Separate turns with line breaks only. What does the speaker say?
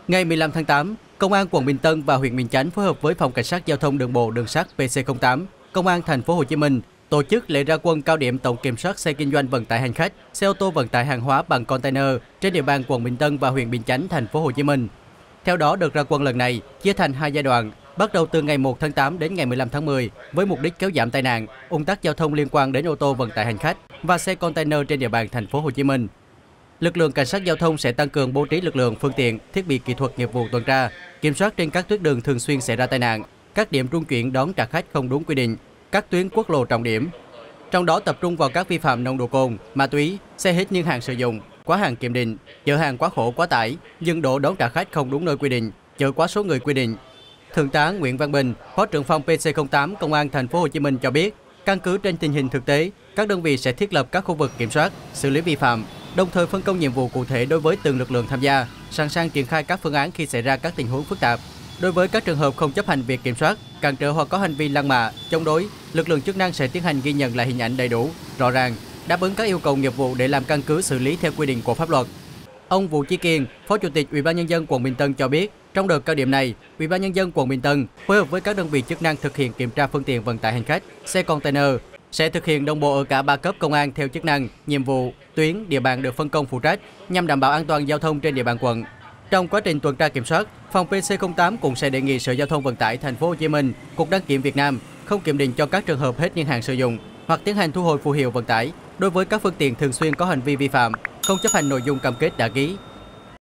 Ngày 15 tháng 8, Công an quận Bình Tân và huyện Bình Chánh phối hợp với Phòng Cảnh sát Giao thông Đường bộ Đường sắt PC08, Công an thành phố Hồ Chí Minh tổ chức lễ ra quân cao điểm tổng kiểm soát xe kinh doanh vận tải hành khách, xe ô tô vận tải hàng hóa bằng container trên địa bàn quận Bình Tân và huyện Bình Chánh, thành phố Hồ Chí Minh. Theo đó, đợt ra quân lần này chia thành 2 giai đoạn, bắt đầu từ ngày 1 tháng 8 đến ngày 15 tháng 10 với mục đích kéo giảm tai nạn, ùn tắc giao thông liên quan đến ô tô vận tải hành khách và xe container trên địa bàn thành phố Hồ Chí Minh. Lực lượng cảnh sát giao thông sẽ tăng cường bố trí lực lượng, phương tiện, thiết bị kỹ thuật nghiệp vụ tuần tra, kiểm soát trên các tuyến đường thường xuyên xảy ra tai nạn, các điểm trung chuyển đón trả khách không đúng quy định, các tuyến quốc lộ trọng điểm. Trong đó tập trung vào các vi phạm nồng độ cồn, ma túy, xe hết niên hạn sử dụng, quá hạn kiểm định, chở hàng quá khổ quá tải, dừng đỗ đón trả khách không đúng nơi quy định, chở quá số người quy định. Thượng tá Nguyễn Văn Bình, Phó trưởng phòng PC08 Công an thành phố Hồ Chí Minh cho biết, căn cứ trên tình hình thực tế, các đơn vị sẽ thiết lập các khu vực kiểm soát, xử lý vi phạm, đồng thời phân công nhiệm vụ cụ thể đối với từng lực lượng tham gia, sẵn sàng triển khai các phương án khi xảy ra các tình huống phức tạp. Đối với các trường hợp không chấp hành việc kiểm soát, cản trở hoặc có hành vi lăng mạ, chống đối, lực lượng chức năng sẽ tiến hành ghi nhận lại hình ảnh đầy đủ, rõ ràng, đáp ứng các yêu cầu nghiệp vụ để làm căn cứ xử lý theo quy định của pháp luật. Ông Vũ Chí Kiên, Phó Chủ tịch Ủy ban nhân dân quận Bình Tân cho biết, trong đợt cao điểm này, Ủy ban nhân dân quận Bình Tân phối hợp với các đơn vị chức năng thực hiện kiểm tra phương tiện vận tải hành khách, xe container, sẽ thực hiện đồng bộ ở cả 3 cấp công an theo chức năng, nhiệm vụ, tuyến, địa bàn được phân công phụ trách nhằm đảm bảo an toàn giao thông trên địa bàn quận. Trong quá trình tuần tra kiểm soát, phòng PC08 cũng sẽ đề nghị Sở Giao thông Vận tải thành phố Hồ Chí Minh, Cục Đăng kiểm Việt Nam không kiểm định cho các trường hợp hết niên hạn sử dụng hoặc tiến hành thu hồi phù hiệu vận tải đối với các phương tiện thường xuyên có hành vi vi phạm, không chấp hành nội dung cam kết đã ký.